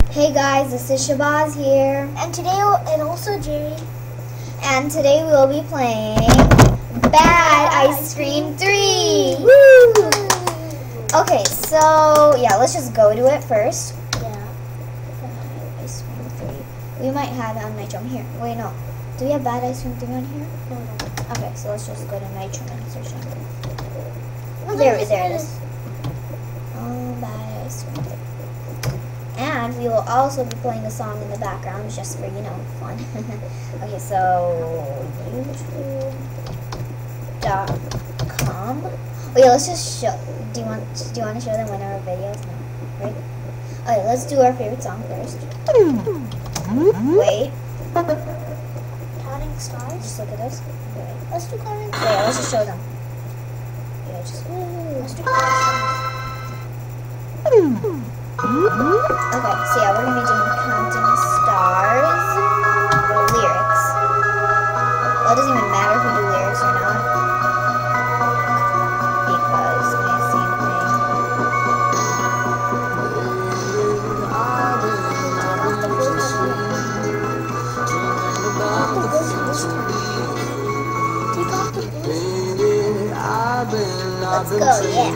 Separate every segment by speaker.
Speaker 1: Hey guys, this is Shahbaz here.
Speaker 2: And today, and also Jary.
Speaker 1: And today we will be playing Bad Ice Cream 3! Woo! Okay, so yeah, let's just go to it first.
Speaker 2: Yeah.
Speaker 1: Bad Ice Cream 3. We might have it on Nitro here. Wait, no. Do we have Bad Ice Cream 3 on here?
Speaker 2: No.
Speaker 1: Okay, so let's just go to Nitro and search it.
Speaker 2: No,
Speaker 1: There it is. Oh, Bad Ice Cream 3. And we will also be playing a song in the background just for, fun. Okay, so youtube.com. Oh yeah, let's just show. Do you want to show them one of our videos? No, right? Okay, let's do our favorite song first. Wait.
Speaker 2: Counting stars.
Speaker 1: Just look at this. Okay.
Speaker 2: Let's do counting stars.
Speaker 1: Yeah, let's just show them. Yeah, just
Speaker 2: Let's do counting stars.
Speaker 1: Okay, so yeah, we're gonna be doing counting stars lyrics. Well, it doesn't even matter if we do lyrics or not, because we see Let's go, yeah.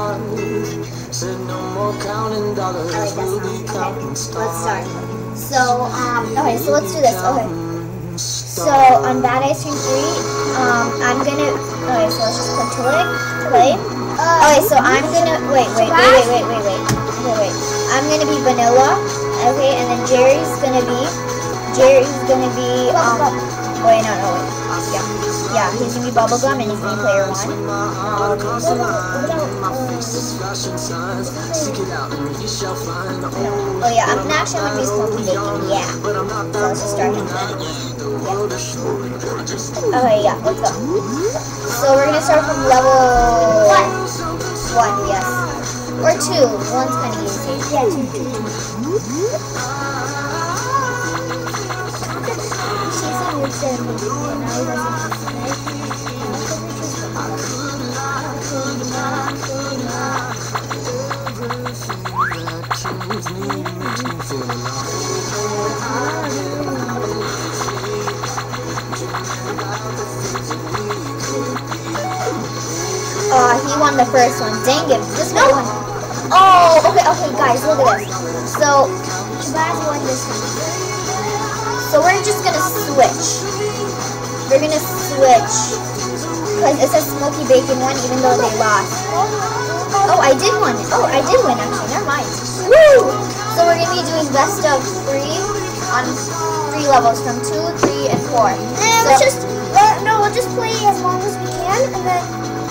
Speaker 1: Alright, that's not. Okay, let's start. So, okay, so let's do this. Okay. So, on Bad Ice Cream 3, I'm gonna, okay, so let's just click to play. Okay, so I'm gonna, wait. I'm gonna be vanilla, okay, and then Jary's gonna be, wait. Yeah, he's gonna be bubblegum and he's gonna be player 1. Oh yeah, I'm actually gonna be smoky bacon, yeah. So let's just start him then. Yeah. Okay, yeah, let's go. So we're gonna start from level 1, yes. Or 2, 1's kinda easy.
Speaker 2: Yeah, 2.
Speaker 1: He won the first one. Dang it. This guy won. Oh, okay, guys, look at this. So,
Speaker 2: Shahbaz won this one.
Speaker 1: So we're just gonna switch. We're gonna switch. Because it says Smoky Bacon won even though they lost. Oh, I did win. Oh, I did win actually. Never mind. Woo! So we're gonna be doing best of 3 on 3 levels from 2, 3, and 4.
Speaker 2: And we'll just play as long as we can, and then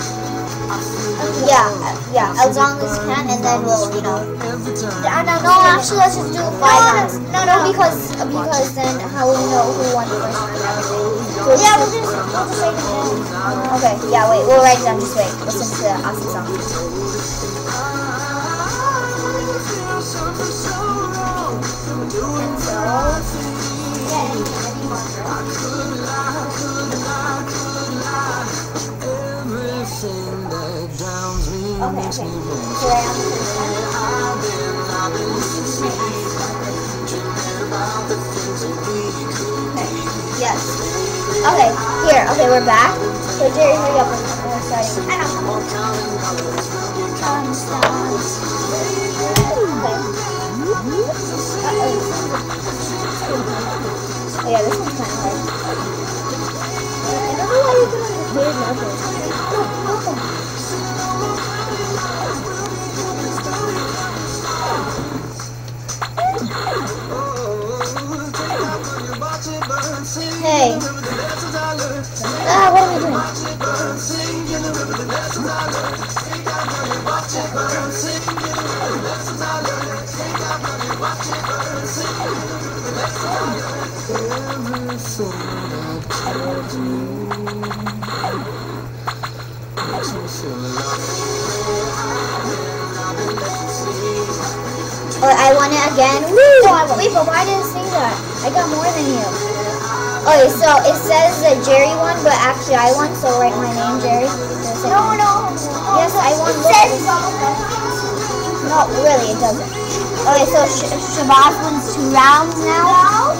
Speaker 1: yeah, as long as we can, and then we'll,
Speaker 2: No,
Speaker 1: actually, let's just do 5 rounds. No, because then how will we know who won the first round and everything?
Speaker 2: yeah, we'll just write it down.
Speaker 1: Okay, yeah, wait, we'll write it down. Just wait. Listen to the awesome song. And so, okay. So I am the first one. Okay. Yes. Okay. Here. Okay, we're back. So Jary, hurry up. We're starting. Okay. Oh yeah, this one's kind of hard.
Speaker 2: I don't know why you put on the third level.
Speaker 1: Hey. What are we doing? Oh, I won it again. Woo! Wait, but why did it say that? I got more than you. Okay, so it says that Jary won, but actually I won, so write my name, Jary.
Speaker 2: No.
Speaker 1: Yes, I won.
Speaker 2: It says
Speaker 1: No, really, it doesn't. Okay, so Shahbaz wins 2 rounds now.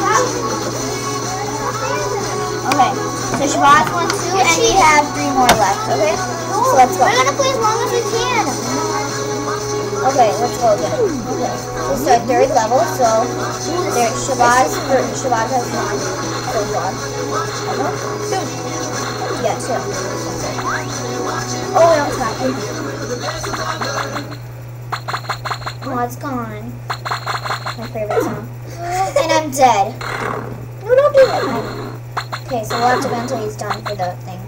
Speaker 1: Okay, so Shahbaz won 2, and we have 3 more left. Okay, so let's go.
Speaker 2: We're gonna play as long as we can.
Speaker 1: Okay, let's go again. Okay, this is our 3rd level. So there, Shahbaz has 1 so far. 2. Yeah, 2. Oh, I'm attacking. Oh, it's gone. My favorite song. And I'm dead.
Speaker 2: No, don't do that.
Speaker 1: Okay, so we'll have to wait until he's done for the thing.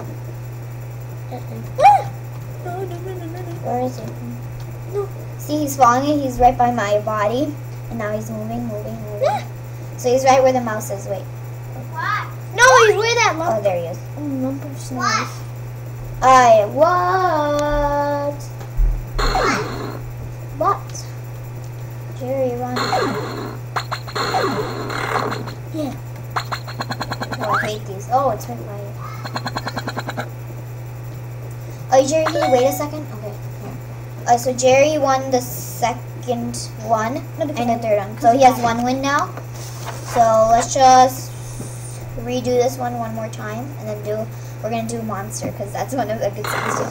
Speaker 1: Where is he?
Speaker 2: No.
Speaker 1: See, he's following me. He's right by my body. And now he's moving. So he's right where the mouse is. Wait.
Speaker 2: No, he's where that lump.
Speaker 1: Oh, there he is.
Speaker 2: Lump of snow.
Speaker 1: What? What? Jary, run.
Speaker 2: Yeah.
Speaker 1: Oh, I hate these. Oh, it's right by you. Oh, Jary, can you wait a second? Okay. Here. So Jary won the 2nd one and the 3rd one. So he has 1 win now. So let's just redo this one more time, and then we're gonna do Monster because that's one of the good songs too.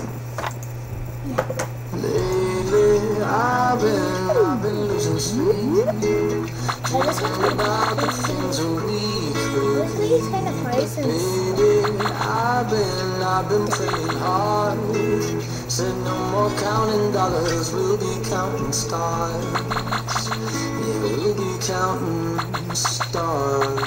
Speaker 3: Lately, I've been losing sleep. Thinking about the things that we could be.
Speaker 2: Kind of high since.
Speaker 3: Baby, I've been praying hard. Said no more counting dollars, we'll be counting stars. Yeah, we'll be counting stars.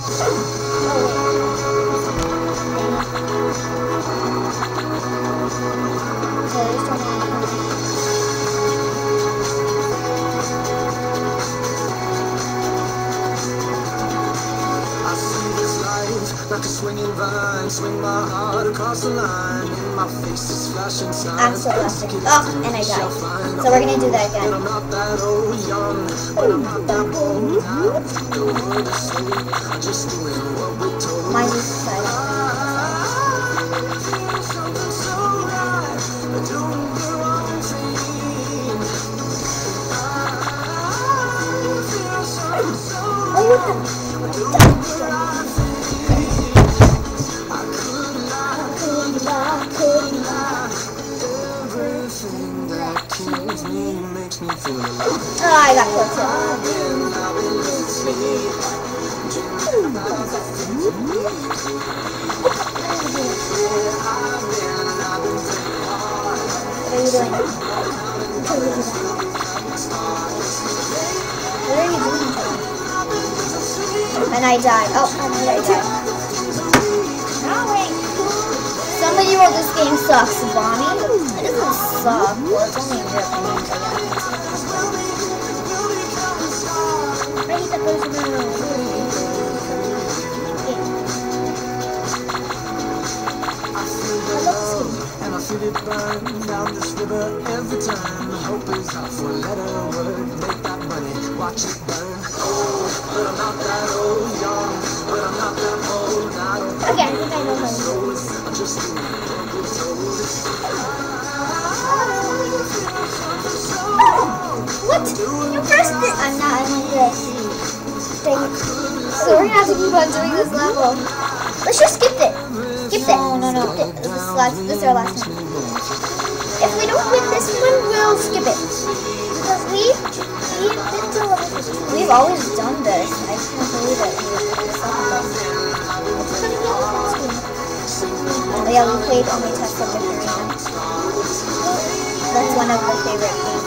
Speaker 3: Like a swinging vine, swing my heart across the line. And my face is flashing signs.
Speaker 1: I'm so lucky. Oh, and I died. So we're gonna do that again.
Speaker 3: I'm not that old, young, but I'm not that old now. The world is so, I'm just doing what we're told.
Speaker 1: Mine is silent.
Speaker 3: Something so right, but don't the wrong thing. I feel something so right, but don't the right thing. Everything that kills me makes me feel alive.
Speaker 1: Oh, I got close. What are you doing? What are you doing? And I died. Oh, and I died. Somebody wrote this game sucks, Bonnie. It doesn't suck. Well, it's only in real opinion, so yeah.
Speaker 2: I hate that person.
Speaker 3: And I feel it burn down this river every time. Hope is out for a letter word. Make that money, watch it burn. Oh, but I'm not that old, young, but I'm not that old. I don't
Speaker 2: Okay, I think I know how.
Speaker 3: I'm just doing what we're told.
Speaker 2: What? You pressed it.
Speaker 1: I'm not, I'm like this. Dang it. So we're gonna have to keep on doing this level.
Speaker 2: Let's just skip it.
Speaker 1: Skip it. No. This is our last one.
Speaker 2: If we don't win this one, we'll skip it. Because we've been to level 15.
Speaker 1: We've always done this. I can't believe it. Oh yeah, we played only Test of Arena. That's one of my favorite games.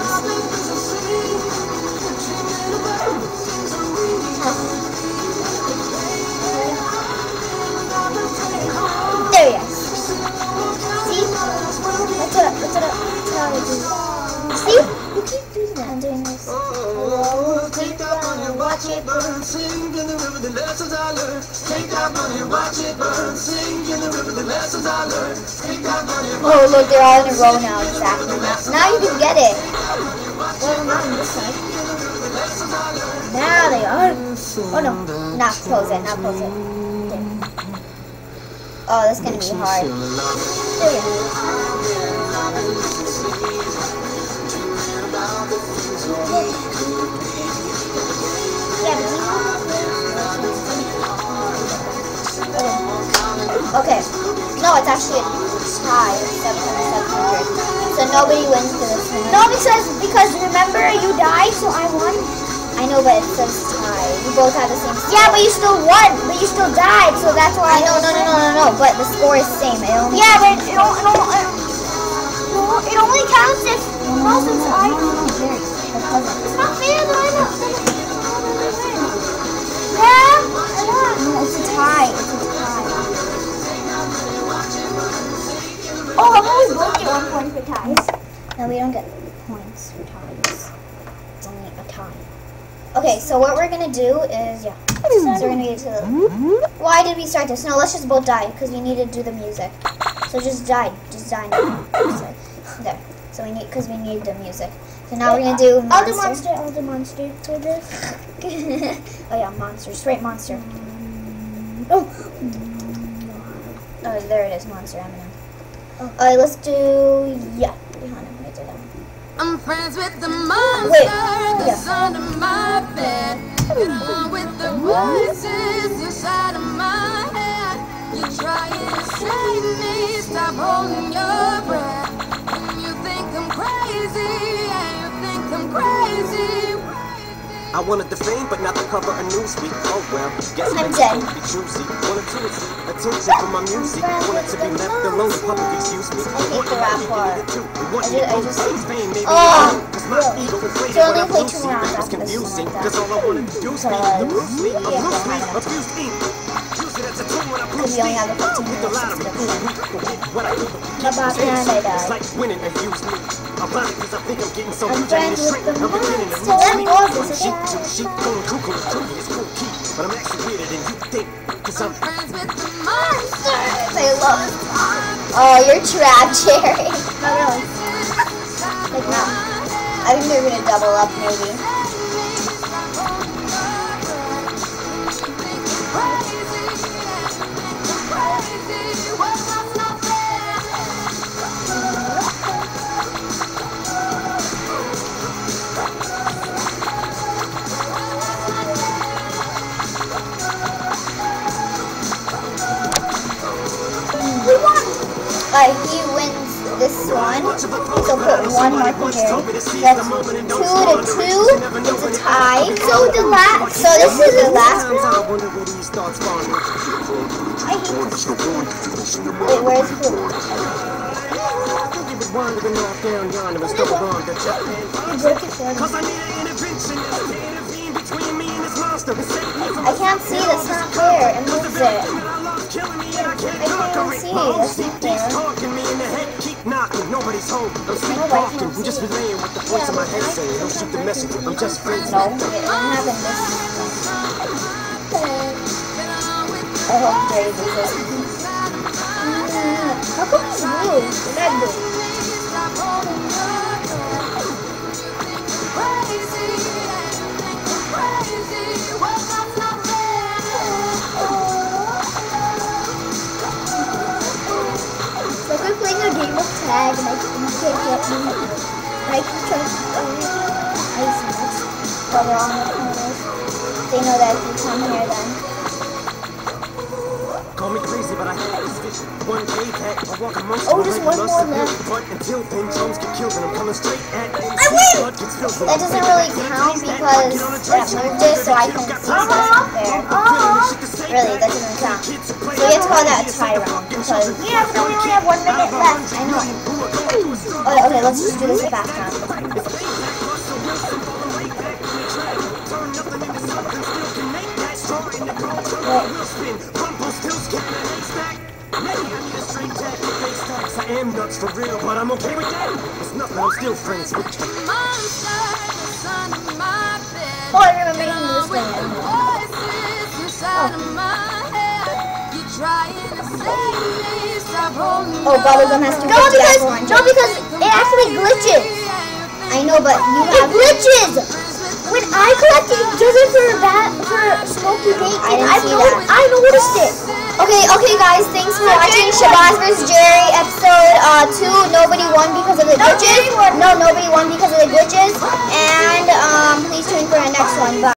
Speaker 1: There you go. See? That's what how I do. See? You keep doing that. I'm doing this.
Speaker 3: Take that money, watch it burn, sing in the river the lessons I learned. Take that money, watch it burn, sing in the river the lessons I learned. Take that money.
Speaker 1: Oh look, they're all in a row now, exactly. Now you can get it.
Speaker 2: Well, not on this side. Now they are.
Speaker 1: Oh no, not close it, not close it. There. Oh, that's gonna be hard. There we go. Okay. No, it's actually a tie. 700. So nobody wins for this one.
Speaker 2: No, because remember you died, so I won.
Speaker 1: I know, but it says tie. We both have the same score.
Speaker 2: Yeah, but you still won. But you still died, so that's why.
Speaker 1: I know, no. But the score is the same. It only
Speaker 2: but it only counts if since I.
Speaker 1: Jary, that doesn't.
Speaker 2: It's not fair that I don't. Yeah, I won.
Speaker 1: No, it's a tie. It's a tie.
Speaker 2: Oh, I've always both get 1 point for ties.
Speaker 1: No, we don't get points for ties. It's only a tie. Okay, so what we're gonna do is, so we're gonna get to the. Why did we start this? No, let's just both die because we need to do the music. So just die now. There. So we need we need the music. So now we're gonna do monster.
Speaker 2: I'll do monster for this.
Speaker 1: Oh yeah, monster. Straight monster.
Speaker 2: Oh,
Speaker 1: Oh, there it is, monster. Eminem. Alright, let's do
Speaker 3: I'm friends with the monster
Speaker 1: Wait,
Speaker 3: that's under my bed. Get on with the voices inside of my head. You're trying to save me, stop holding your breath. And you think I'm crazy, yeah, you think I'm crazy.
Speaker 4: I wanted the fame, but not the cover of Newsweek. Oh well, guess
Speaker 1: I'm
Speaker 4: it's
Speaker 1: dead.
Speaker 4: be choosy. Wanted to receive attention from my music. Wanted to be left alone, public excuse me.
Speaker 1: I hate the rap part. I just
Speaker 4: fame, maybe
Speaker 1: Oh,
Speaker 4: cause my ego inflated
Speaker 1: so
Speaker 4: when
Speaker 1: we
Speaker 4: I
Speaker 1: play
Speaker 4: blew
Speaker 1: 2
Speaker 4: see,
Speaker 1: rounds
Speaker 4: but it was
Speaker 1: after this one
Speaker 4: confusing.
Speaker 1: like that.
Speaker 4: Cause all I wanted to do was be the Bruce Lee,
Speaker 1: Yeah,
Speaker 4: abused me. Use it as a tool when I
Speaker 1: Because we only have a 15
Speaker 4: hit the
Speaker 1: minutes
Speaker 4: lottery.
Speaker 1: subscription.
Speaker 4: What I do,
Speaker 1: And I
Speaker 4: it's
Speaker 1: died.
Speaker 4: like winning and use me. I'm blind because I think I'm getting so
Speaker 1: I'm
Speaker 4: much I need
Speaker 1: friends
Speaker 4: to shrink.
Speaker 1: with the
Speaker 4: I'm beginning to
Speaker 1: monster.
Speaker 4: lose me.
Speaker 2: That was
Speaker 4: From
Speaker 2: this,
Speaker 4: sheep
Speaker 2: okay?
Speaker 4: to sheep, going cuckoo is true, it's cool key. But I'm actually weirder than you think. Cause I'm
Speaker 3: Friends with the monster.
Speaker 1: I love it. Oh, you're trapped, Jary.
Speaker 2: not really.
Speaker 1: Like, no. I think they're gonna double up, maybe. He wins this one. So put 1 more for Jary. That's 2 to 2. It's a tie. So this is the last round. Wait, where's who? I can't see. That's not fair. And moves it. I can't see. That's not fair.
Speaker 4: Nobody's home. I'm sleep talking. I'm just relaying what the voice in my head saying. Don't shoot the message. I'm just friends.
Speaker 1: No, it didn't happen this I hope Jary loses.
Speaker 2: How come he's blue? The red blue.
Speaker 1: Like we're playing a game of tag and you can't get me. And I keep trying to ice nuts while they're on the corners. They know that if you come here then.
Speaker 4: Call me crazy, but I had this vision. One day that I walk amongst
Speaker 1: Oh, just one more left.
Speaker 4: But until then, drums get killed and I'm coming straight at them.
Speaker 1: I win! That doesn't really count because that moved it so I can see that's not fair. Really, that doesn't count. So you have to call that a tie round because
Speaker 2: Yeah, but we only have 1 minute left.
Speaker 1: I know. Okay, let's just do this a fast round.
Speaker 4: I am nuts for real, but I'm okay with that. It's nothing, I'm still friends with you.
Speaker 2: Oh, I remember you this thing.
Speaker 1: Oh, Bubblegum has to
Speaker 2: No,
Speaker 1: get
Speaker 2: because
Speaker 1: that one.
Speaker 2: it actually glitches.
Speaker 1: I know, but you
Speaker 2: It
Speaker 1: have.
Speaker 2: glitches. When I collected it, does it for smoky bacon?
Speaker 1: I didn't see that.
Speaker 2: I noticed it.
Speaker 1: Okay, guys, thanks for watching Shahbaz vs. Jary episode 2. Nobody won because of the glitches. No, nobody won because of the glitches. And please tune in for our next one. Bye.